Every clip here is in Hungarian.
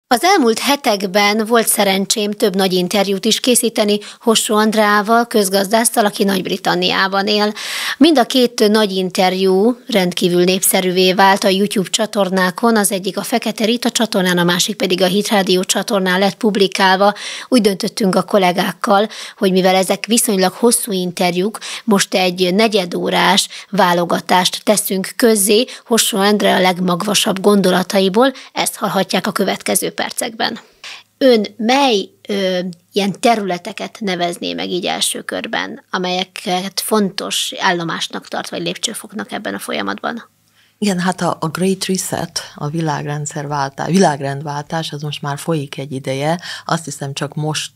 Az elmúlt hetekben volt szerencsém több nagy interjút is készíteni Hossó Andreával, közgazdásszal, aki Nagy-Britanniában él. Mind a két nagy interjú rendkívül népszerűvé vált a YouTube csatornákon, az egyik a Fekete Rita csatornán, a másik pedig a Hit Radio csatornán lett publikálva. Úgy döntöttünk a kollégákkal, hogy mivel ezek viszonylag hosszú interjúk, most egy negyedórás válogatást teszünk közzé Hossó Endre a legmagvasabb gondolataiból, ezt hallhatják a következő percekben. Ön mely ilyen területeket nevezné meg így első körben, amelyeket fontos állomásnak tart, vagy lépcsőfoknak ebben a folyamatban? Igen, hát a Great Reset, a világrendváltás, az most már folyik egy ideje. Azt hiszem, csak most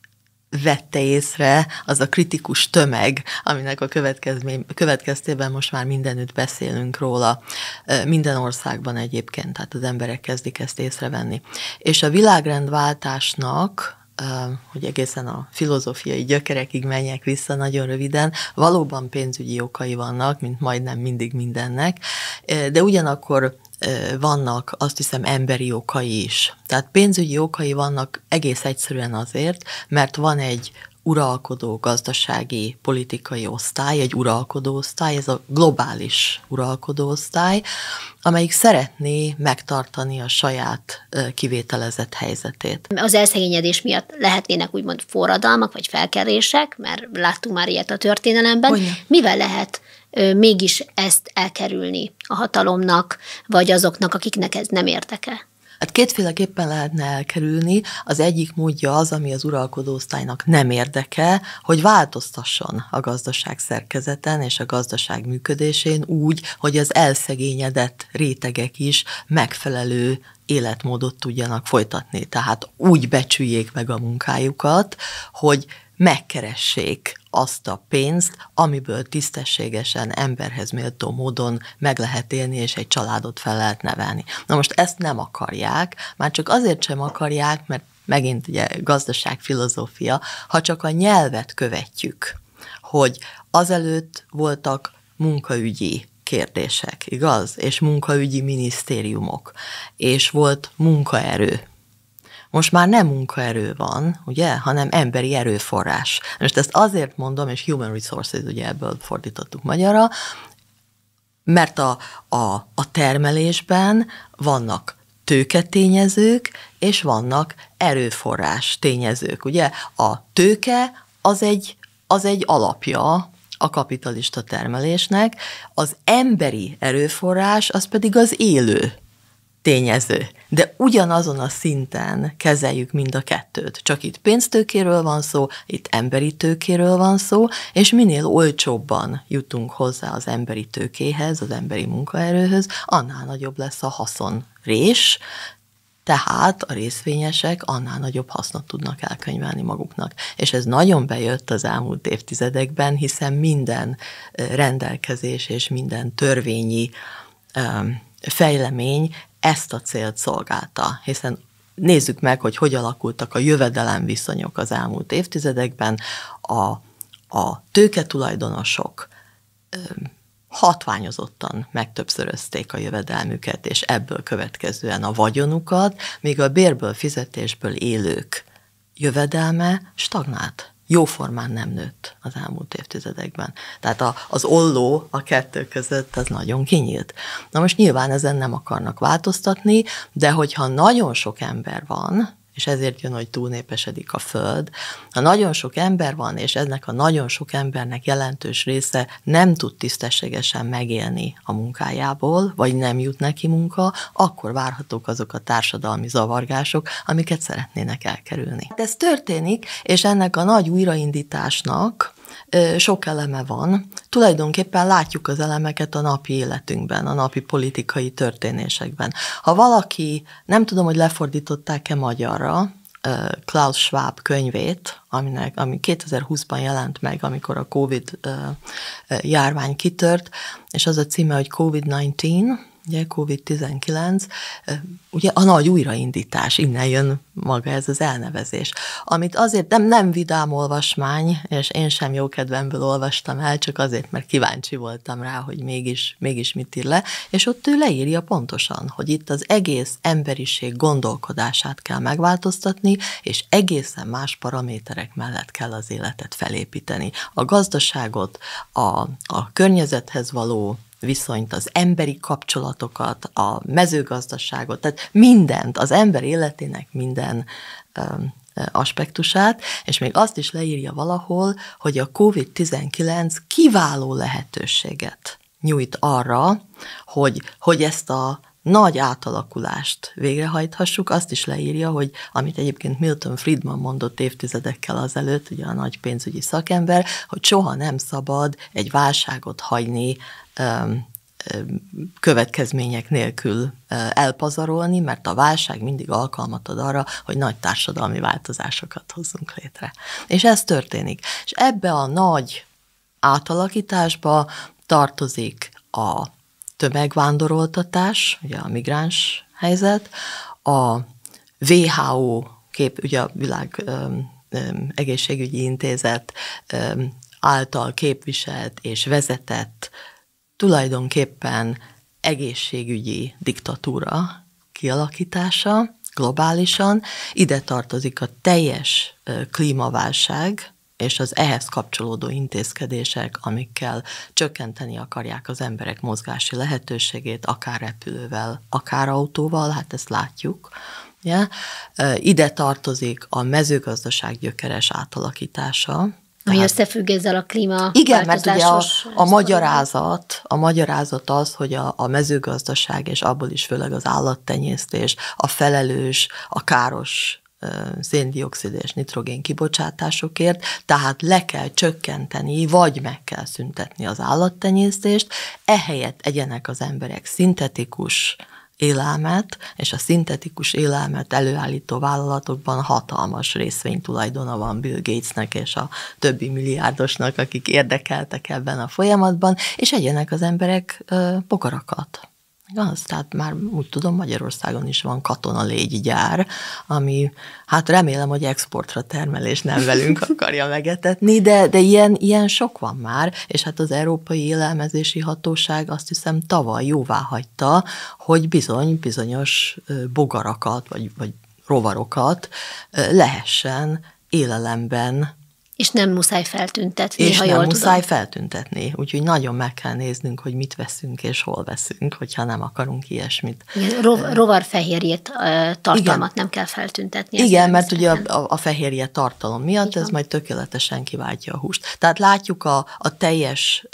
vette észre az a kritikus tömeg, aminek a következtében most már mindenütt beszélünk róla. Minden országban egyébként, tehát az emberek kezdik ezt észrevenni. És a világrendváltásnak, hogy egészen a filozófiai gyökerekig menjek vissza nagyon röviden, valóban pénzügyi okai vannak, mint majdnem mindig mindennek, de ugyanakkor vannak, azt hiszem, emberi okai is. Tehát pénzügyi okai vannak egész egyszerűen azért, mert van egy uralkodó gazdasági, politikai osztály, egy uralkodó osztály, ez a globális uralkodó osztály, amelyik szeretné megtartani a saját kivételezett helyzetét. Az elszegényedés miatt lehetnének úgymond forradalmak, vagy felkelések, mert láttunk már ilyet a történelemben. Hogyne? Mivel lehet mégis ezt elkerülni a hatalomnak, vagy azoknak, akiknek ez nem érdeke? Hát kétféleképpen lehetne elkerülni. Az egyik módja az, ami az uralkodó osztálynak nem érdeke, hogy változtasson a gazdaság szerkezeten és a gazdaság működésén úgy, hogy az elszegényedett rétegek is megfelelő életmódot tudjanak folytatni. Tehát úgy becsüljék meg a munkájukat, hogy megkeressék azt a pénzt, amiből tisztességesen, emberhez méltó módon meg lehet élni, és egy családot fel lehet nevelni. Na most ezt nem akarják, már csak azért sem akarják, mert megint ugye gazdaságfilozófia, ha csak a nyelvet követjük, hogy azelőtt voltak munkaügyi kérdések, igaz? És munkaügyi minisztériumok, és volt munkaerő. Most már nem munkaerő van, ugye, hanem emberi erőforrás. Most ezt azért mondom, és human resources, ugye ebből fordítottuk magyarra, mert a termelésben vannak tőketényezők, és vannak erőforrás tényezők. Ugye a tőke az egy alapja a kapitalista termelésnek, az emberi erőforrás az pedig az élő tényező. De ugyanazon a szinten kezeljük mind a kettőt. Csak itt pénztőkéről van szó, itt emberi tőkéről van szó, és minél olcsóbban jutunk hozzá az emberi tőkéhez, az emberi munkaerőhöz, annál nagyobb lesz a haszonrés, tehát a részvényesek annál nagyobb hasznot tudnak elkönyvelni maguknak. És ez nagyon bejött az elmúlt évtizedekben, hiszen minden rendelkezés és minden törvényi fejlemény ezt a célt szolgálta, hiszen nézzük meg, hogy alakultak a jövedelemviszonyok az elmúlt évtizedekben. A tőketulajdonosok hatványozottan megtöbbszörözték a jövedelmüket, és ebből következően a vagyonukat, míg a bérből, fizetésből élők jövedelme stagnált. Jóformán nem nőtt az elmúlt évtizedekben. Tehát az olló a kettő között az nagyon kinyílt. Na most nyilván ezen nem akarnak változtatni, de hogyha nagyon sok ember van, és ezért jön, hogy túlnépesedik a Föld, ha nagyon sok ember van, és ennek a nagyon sok embernek jelentős része nem tud tisztességesen megélni a munkájából, vagy nem jut neki munka, akkor várhatók azok a társadalmi zavargások, amiket szeretnének elkerülni. Ez történik, és ennek a nagy újraindításnak sok eleme van. Tulajdonképpen látjuk az elemeket a napi életünkben, a napi politikai történésekben. Ha valaki, nem tudom, hogy lefordították-e magyarra, Klaus Schwab könyvét, ami 2020-ban jelent meg, amikor a Covid járvány kitört, és az a címe, hogy COVID-19, ugye COVID-19, ugye a nagy újraindítás, innen jön maga ez az elnevezés, amit azért nem vidám olvasmány, és én sem jókedvemből olvastam el, csak azért, mert kíváncsi voltam rá, hogy mégis mit ír le, és ott ő leírja pontosan, hogy itt az egész emberiség gondolkodását kell megváltoztatni, és egészen más paraméterek mellett kell az életet felépíteni. A gazdaságot, a környezethez való viszonyt, az emberi kapcsolatokat, a mezőgazdaságot, tehát mindent, az ember életének minden aspektusát, és még azt is leírja valahol, hogy a COVID-19 kiváló lehetőséget nyújt arra, hogy ezt a nagy átalakulást végrehajthassuk, azt is leírja, hogy amit egyébként Milton Friedman mondott évtizedekkel azelőtt, ugye a nagy pénzügyi szakember, hogy soha nem szabad egy válságot hagyni következmények nélkül elpazarolni, mert a válság mindig alkalmat ad arra, hogy nagy társadalmi változásokat hozzunk létre. És ez történik. És ebbe a nagy átalakításba tartozik a tömegvándoroltatás, ugye a migráns helyzet, a WHO ugye a Világ Egészségügyi Intézet által képviselt és vezetett tulajdonképpen egészségügyi diktatúra kialakítása globálisan. Ide tartozik a teljes klímaválság, és az ehhez kapcsolódó intézkedések, amikkel csökkenteni akarják az emberek mozgási lehetőségét, akár repülővel, akár autóval, hát ezt látjuk. Ja? Ide tartozik a mezőgazdaság gyökeres átalakítása. Ami összefügg ezzel a klímaváltozásos... Igen, mert ugye a magyarázat az, hogy a mezőgazdaság, és abból is főleg az állattenyésztés, a felelős, a káros szén-dioxid és nitrogén kibocsátásokért, tehát le kell csökkenteni, vagy meg kell szüntetni az állattenyésztést, ehelyett egyenek az emberek szintetikus élelmet, és a szintetikus élelmet előállító vállalatokban hatalmas részvénytulajdona van Bill Gatesnek és a többi milliárdosnak, akik érdekeltek ebben a folyamatban, és egyenek az emberek bogarakat. Az, tehát már úgy tudom, Magyarországon is van katonalégygyár, ami hát remélem, hogy exportra termelés nem velünk akarja megetetni, de ilyen sok van már, és hát az Európai Élelmezési Hatóság azt hiszem tavaly jóváhagyta, hogy bizonyos bogarakat vagy rovarokat lehessen élelemben. És nem muszáj feltüntetni, és ha nem jól muszáj tudom. feltüntetni, úgyhogy nagyon meg kell néznünk, hogy mit veszünk és hol veszünk, hogyha nem akarunk ilyesmit. Rovarfehérjét tartalmat nem kell feltüntetni. Igen, mert ugye a fehérje tartalom miatt ez majd tökéletesen kiváltja a húst. Tehát látjuk a teljes...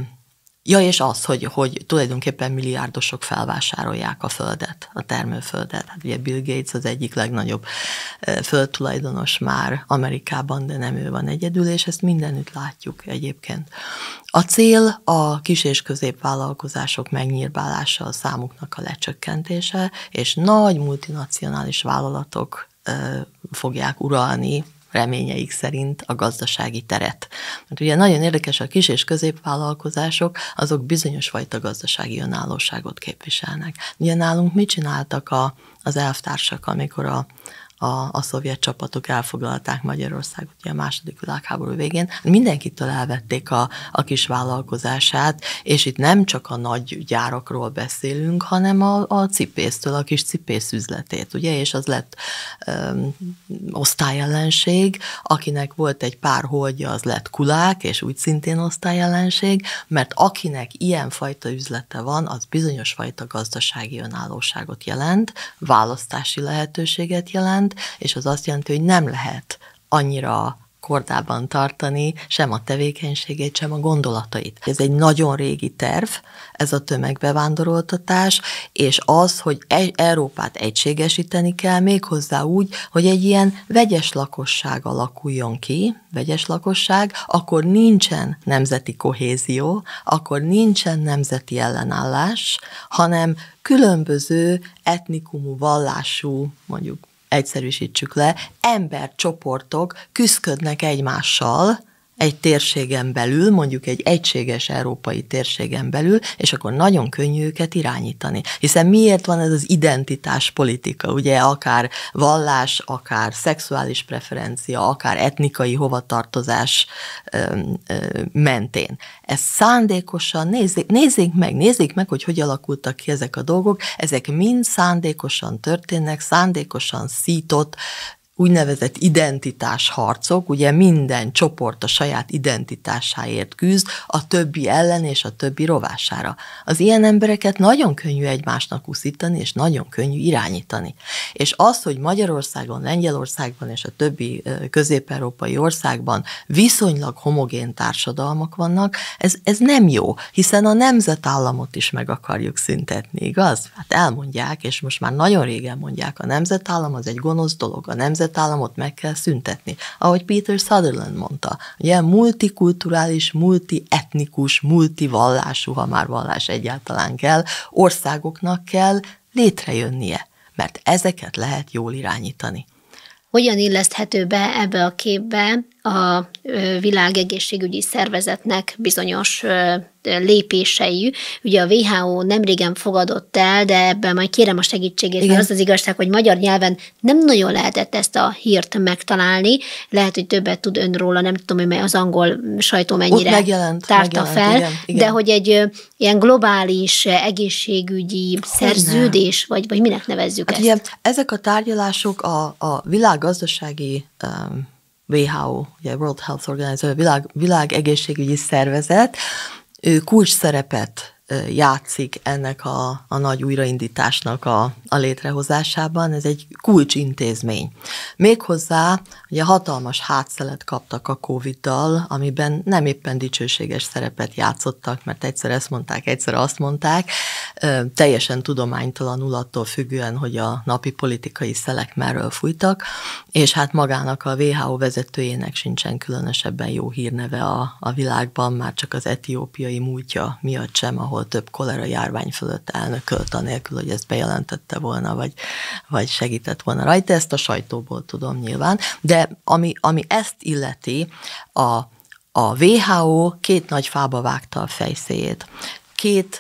és az, hogy tulajdonképpen milliárdosok felvásárolják a földet, a termőföldet. Hát ugye Bill Gates az egyik legnagyobb földtulajdonos már Amerikában, de nem ő van egyedül, és ezt mindenütt látjuk egyébként. A cél a kis- és középvállalkozások megnyírbálása, a számuknak a lecsökkentése, és nagy multinacionális vállalatok fogják uralni reményeik szerint a gazdasági teret. Mert ugye nagyon érdekes, a kis- és középvállalkozások, azok bizonyos fajta gazdasági önállóságot képviselnek. Ugye nálunk mit csináltak az elvtársak, amikor a szovjet csapatok elfoglalták Magyarországot ugye a II. Világháború végén. Mindenkitől elvették a kis vállalkozását, és itt nem csak a nagy gyárakról beszélünk, hanem a cipésztől, a kis cipészüzletét, ugye, és az lett osztályellenség, akinek volt egy pár holdja, az lett kulák, és úgy szintén osztályellenség, mert akinek ilyenfajta üzlete van, az bizonyos fajta gazdasági önállóságot jelent, választási lehetőséget jelent, és az azt jelenti, hogy nem lehet annyira kordában tartani sem a tevékenységét, sem a gondolatait. Ez egy nagyon régi terv, ez a tömegbevándoroltatás, és az, hogy Európát egységesíteni kell, méghozzá úgy, hogy egy ilyen vegyes lakosság alakuljon ki, vegyes lakosság, akkor nincsen nemzeti kohézió, akkor nincsen nemzeti ellenállás, hanem különböző etnikumú, vallású, mondjuk egyszerűsítsük le, embercsoportok küszködnek egymással, egy térségen belül, mondjuk egy egységes európai térségen belül, és akkor nagyon könnyű őket irányítani. Hiszen miért van ez az identitáspolitika, ugye akár vallás, akár szexuális preferencia, akár etnikai hovatartozás mentén. Ez szándékosan, nézzék meg, hogy alakultak ki ezek a dolgok, ezek mind szándékosan történnek, szándékosan szított, úgynevezett identitásharcok, ugye minden csoport a saját identitásáért küzd, a többi ellen és a többi rovására. Az ilyen embereket nagyon könnyű egymásnak uszítani, és nagyon könnyű irányítani. És az, hogy Magyarországon, Lengyelországban és a többi közép-európai országban viszonylag homogén társadalmak vannak, ez nem jó, hiszen a nemzetállamot is meg akarjuk szüntetni, igaz? Hát elmondják, és most már nagyon régen mondják, a nemzetállam az egy gonosz dolog, a nemzetállamot meg kell szüntetni. Ahogy Peter Sutherland mondta, ugye multikulturális, multietnikus, multivallású, ha már vallás egyáltalán kell, országoknak kell létrejönnie, mert ezeket lehet jól irányítani. Hogyan illeszthető be ebbe a képbe a Világegészségügyi Szervezetnek bizonyos lépései? Ugye a WHO nemrégen fogadott el, de ebben majd kérem a segítségét, mert az igazság, hogy magyar nyelven nem nagyon lehetett ezt a hírt megtalálni. Lehet, hogy többet tud ön róla, nem tudom, hogy az angol sajtó mennyire tárta fel, igen. De hogy egy ilyen globális egészségügyi szerződés, vagy minek nevezzük ezt? Igen, ezek a tárgyalások a világgazdasági WHO, ugye World Health Organization, világ egészségügyi szervezet, ő kulcs szerepet játszik ennek a nagy újraindításnak a létrehozásában, ez egy kulcsintézmény. Méghozzá ugye hatalmas hátszelet kaptak a Covid-dal, amiben nem éppen dicsőséges szerepet játszottak, mert egyszer ezt mondták, egyszer azt mondták, teljesen tudománytalanul attól függően, hogy a napi politikai szelek merről fújtak, és hát magának a WHO vezetőjének sincsen különösebben jó hírneve a világban, már csak az etiópiai múltja miatt sem, ahol több kolera járvány fölött elnökölt, anélkül, hogy ezt bejelentette volna, vagy segített volna rajta. Ezt a sajtóból tudom nyilván. De ami ezt illeti, a WHO két nagy fába vágta a fejszéjét. Két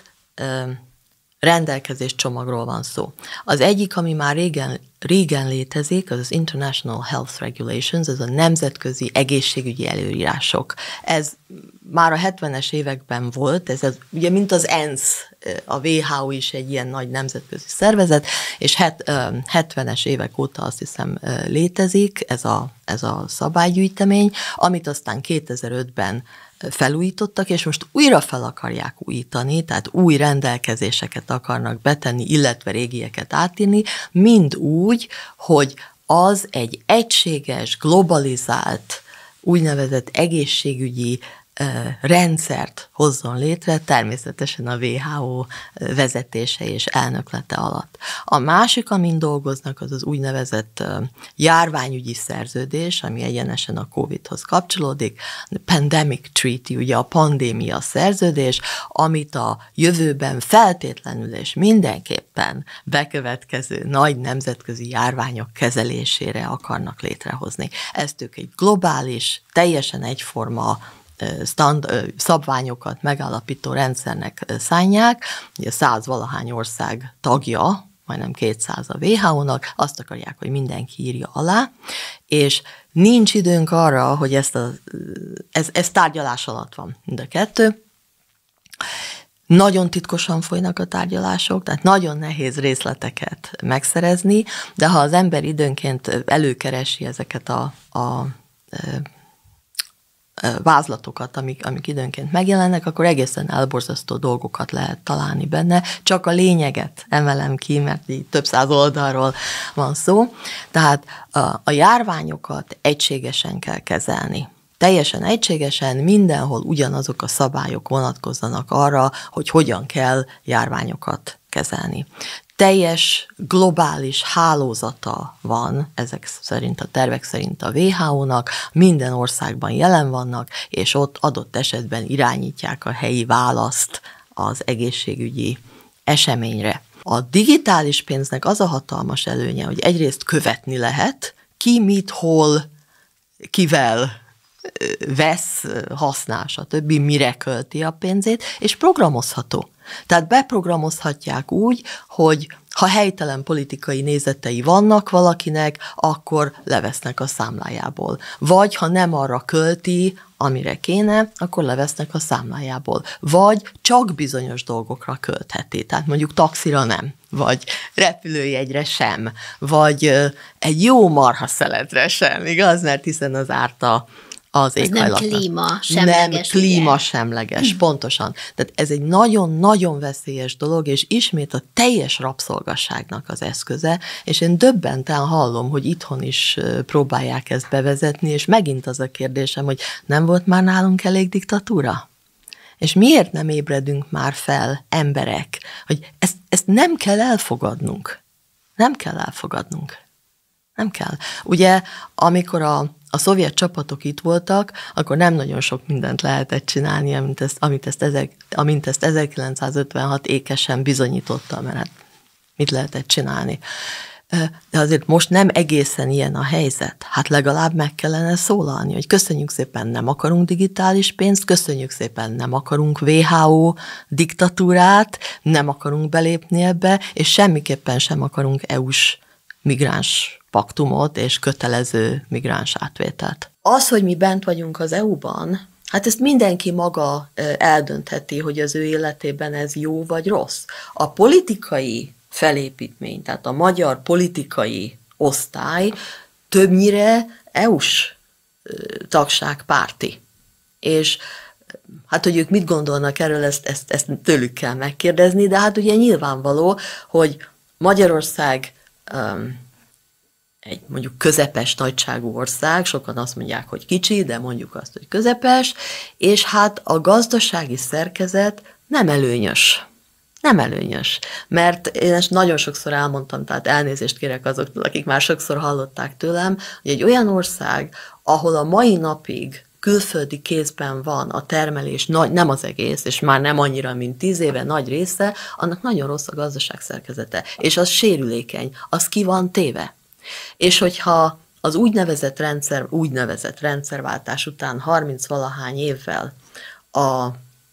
rendelkezéscsomagról van szó. Az egyik, ami már régen létezik, az International Health Regulations, ez a nemzetközi egészségügyi előírások. Ez már a 70-es években volt, ez ugye mint az ENSZ, a WHO is egy ilyen nagy nemzetközi szervezet, és 70-es évek óta azt hiszem létezik ez a szabálygyűjtemény, amit aztán 2005-ben felújítottak, és most újra fel akarják újítani, tehát új rendelkezéseket akarnak betenni, illetve régieket átírni, mind úgy, hogy az egy egységes, globalizált, úgynevezett egészségügyi rendszert hozzon létre, természetesen a WHO vezetése és elnöklete alatt. A másik, amin dolgoznak, az az úgynevezett járványügyi szerződés, ami egyenesen a COVID-hoz kapcsolódik, a Pandemic Treaty, ugye a pandémia szerződés, amit a jövőben feltétlenül és mindenképpen bekövetkező nagy nemzetközi járványok kezelésére akarnak létrehozni. Ezt ők egy globális, teljesen egyforma szabványokat megállapító rendszernek szánják, ugye 100-valahány ország tagja, majdnem 200 a WHO-nak, azt akarják, hogy mindenki írja alá, és nincs időnk arra, hogy ez tárgyalás alatt van mind a kettő. Nagyon titkosan folynak a tárgyalások, tehát nagyon nehéz részleteket megszerezni, de ha az ember időnként előkeresi ezeket a vázlatokat, amik időnként megjelennek, akkor egészen elborzasztó dolgokat lehet találni benne. Csak a lényeget emelem ki, mert így több száz oldalról van szó. Tehát a járványokat egységesen kell kezelni. Teljesen egységesen mindenhol ugyanazok a szabályok vonatkozzanak arra, hogy hogyan kell járványokat kezelni. Teljes globális hálózata van, ezek szerint a tervek szerint a WHO-nak, minden országban jelen vannak, és ott adott esetben irányítják a helyi választ az egészségügyi eseményre. A digitális pénznek az a hatalmas előnye, hogy egyrészt követni lehet, ki mit, hol, kivel vesz, használ, stb., mire költi a pénzét, és programozható. Tehát beprogramozhatják úgy, hogy ha helytelen politikai nézetei vannak valakinek, akkor levesznek a számlájából. Vagy ha nem arra költi, amire kéne, akkor levesznek a számlájából. Vagy csak bizonyos dolgokra költheti. Tehát mondjuk taxira nem, vagy repülőjegyre sem, vagy egy jó marhaszeletre sem, igaz? Mert hiszen az árta az éghajlatnak. Ez nem klímasemleges. Nem klímasemleges, pontosan. Tehát ez egy nagyon-nagyon veszélyes dolog, és ismét a teljes rabszolgasságnak az eszköze, és én döbbenten hallom, hogy itthon is próbálják ezt bevezetni, és megint az a kérdésem, hogy nem volt már nálunk elég diktatúra? És miért nem ébredünk már fel, emberek, hogy ezt nem kell elfogadnunk. Nem kell elfogadnunk. Nem kell. Ugye, amikor a szovjet csapatok itt voltak, akkor nem nagyon sok mindent lehetett csinálni, amint ezt 1956 ékesen bizonyította, mert hát mit lehetett csinálni. De azért most nem egészen ilyen a helyzet. Hát legalább meg kellene szólalni, hogy köszönjük szépen, nem akarunk digitális pénzt, köszönjük szépen, nem akarunk WHO diktatúrát, nem akarunk belépni ebbe, és semmiképpen sem akarunk EU-s migráns paktumot és kötelező migráns átvételt. Az, hogy mi bent vagyunk az EU-ban, hát ezt mindenki maga eldöntheti, hogy az ő életében ez jó vagy rossz. A politikai felépítmény, tehát a magyar politikai osztály többnyire EU-s tagságpárti. És hát, hogy ők mit gondolnak erről, ezt tőlük kell megkérdezni, de hát ugye nyilvánvaló, hogy Magyarország egy mondjuk közepes nagyságú ország, sokan azt mondják, hogy kicsi, de mondjuk azt, hogy közepes, és hát a gazdasági szerkezet nem előnyös. Nem előnyös, mert én ezt nagyon sokszor elmondtam, tehát elnézést kérek azoktól, akik már sokszor hallották tőlem, hogy egy olyan ország, ahol a mai napig külföldi kézben van a termelés, nem az egész, és már nem annyira, mint 10 éve nagy része, annak nagyon rossz a gazdaság szerkezete, és az sérülékeny, az ki van téve. És hogyha az úgynevezett rendszerváltás után 30-valahány évvel a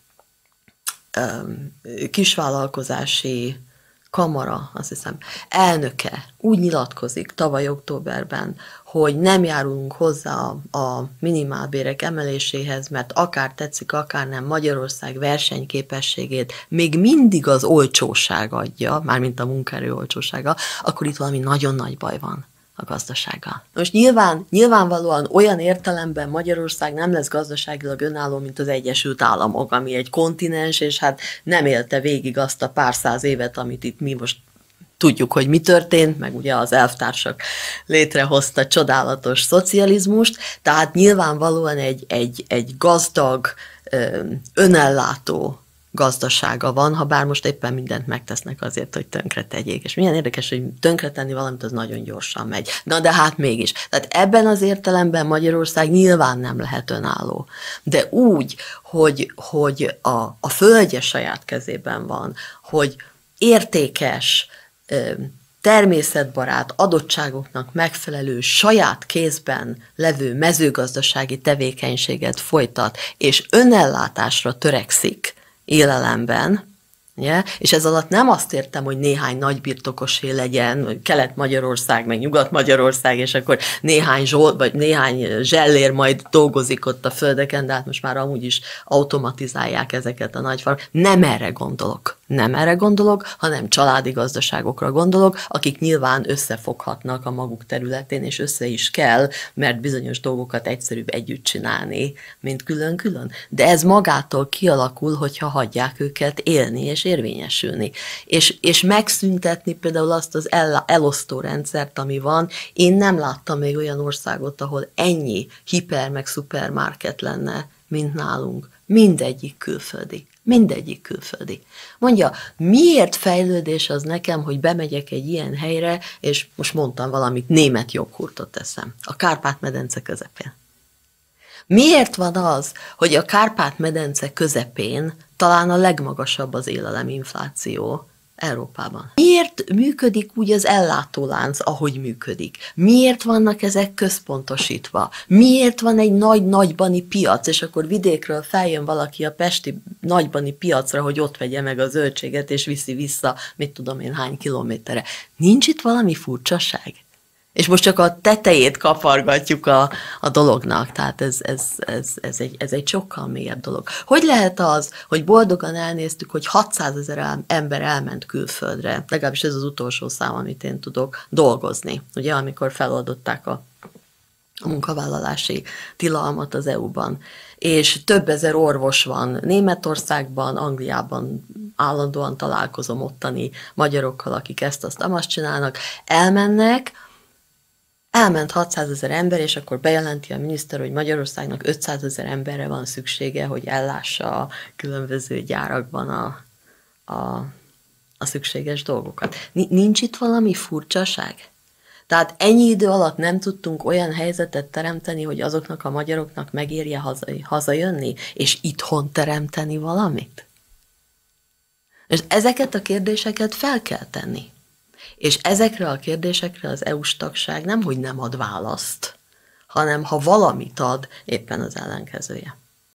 kisvállalkozási kamara, azt hiszem, elnöke úgy nyilatkozik tavaly októberben, hogy nem járulunk hozzá a minimálbérek emeléséhez, mert akár tetszik, akár nem, Magyarország versenyképességét még mindig az olcsóság adja, mármint a munkaerő olcsósága, akkor itt valami nagyon nagy baj van a gazdasággal. Most nyilvánvalóan olyan értelemben Magyarország nem lesz gazdaságilag önálló, mint az Egyesült Államok, ami egy kontinens, és hát nem élte végig azt a pár száz évet, amit itt mi most tudjuk, hogy mi történt, meg ugye az elvtársak létrehozta csodálatos szocializmust, tehát nyilvánvalóan egy gazdag, önellátó gazdasága van, ha bár most éppen mindent megtesznek azért, hogy tönkre tegyék. És milyen érdekes, hogy tönkretenni valamit, az nagyon gyorsan megy. Na de hát mégis. Tehát ebben az értelemben Magyarország nyilván nem lehet önálló. De úgy, hogy a földje saját kezében van, hogy értékes, természetbarát adottságoknak megfelelő saját kézben levő mezőgazdasági tevékenységet folytat, és önellátásra törekszik élelemben, ugye? És ez alatt nem azt értem, hogy néhány nagybirtokosé legyen, Kelet-Magyarország, meg Nyugat-Magyarország, és akkor néhány zsellér majd dolgozik ott a földeken, de hát most már amúgy is automatizálják ezeket a nagyfarmokat. Nem erre gondolok, hanem családi gazdaságokra gondolok, akik nyilván összefoghatnak a maguk területén, és össze is kell, mert bizonyos dolgokat egyszerűbb együtt csinálni, mint külön-külön. De ez magától kialakul, hogyha hagyják őket élni és érvényesülni. És megszüntetni például azt az elosztó rendszert, ami van. Én nem láttam még olyan országot, ahol ennyi hiper meg szupermarket lenne, mint nálunk. Mindegyik külföldi. Mondja, miért fejlődés az nekem, hogy bemegyek egy ilyen helyre, és most mondtam valamit, német joghurtot teszem, a Kárpát-medence közepén. Miért van az, hogy a Kárpát-medence közepén talán a legmagasabb az éleleminfláció Európában. Miért működik úgy az ellátólánc, ahogy működik? Miért vannak ezek központosítva? Miért van egy nagy nagybani piac, és akkor vidékről feljön valaki a pesti nagybani piacra, hogy ott vegye meg a zöldséget, és viszi vissza, mit tudom én, hány kilométerre? Nincs itt valami furcsaság? És most csak a tetejét kapargatjuk a dolognak, tehát ez egy sokkal mélyebb dolog. Hogy lehet az, hogy boldogan elnéztük, hogy 600 000 ember elment külföldre, legalábbis ez az utolsó szám, amit én tudok, dolgozni, ugye, amikor feloldották a munkavállalási tilalmat az EU-ban, és több ezer orvos van Németországban, Angliában, állandóan találkozom ottani magyarokkal, akik ezt-azt amast csinálnak, elment 600 000 ember, és akkor bejelenti a miniszter, hogy Magyarországnak 500 000 emberre van szüksége, hogy ellássa a különböző gyárakban a szükséges dolgokat. Nincs itt valami furcsaság? Tehát ennyi idő alatt nem tudtunk olyan helyzetet teremteni, hogy azoknak a magyaroknak megérje hazajönni, és itthon teremteni valamit? És ezeket a kérdéseket fel kell tenni. És ezekre a kérdésekre az EU-s tagság nemhogy nem ad választ, hanem ha valamit ad, éppen az ellenkezője.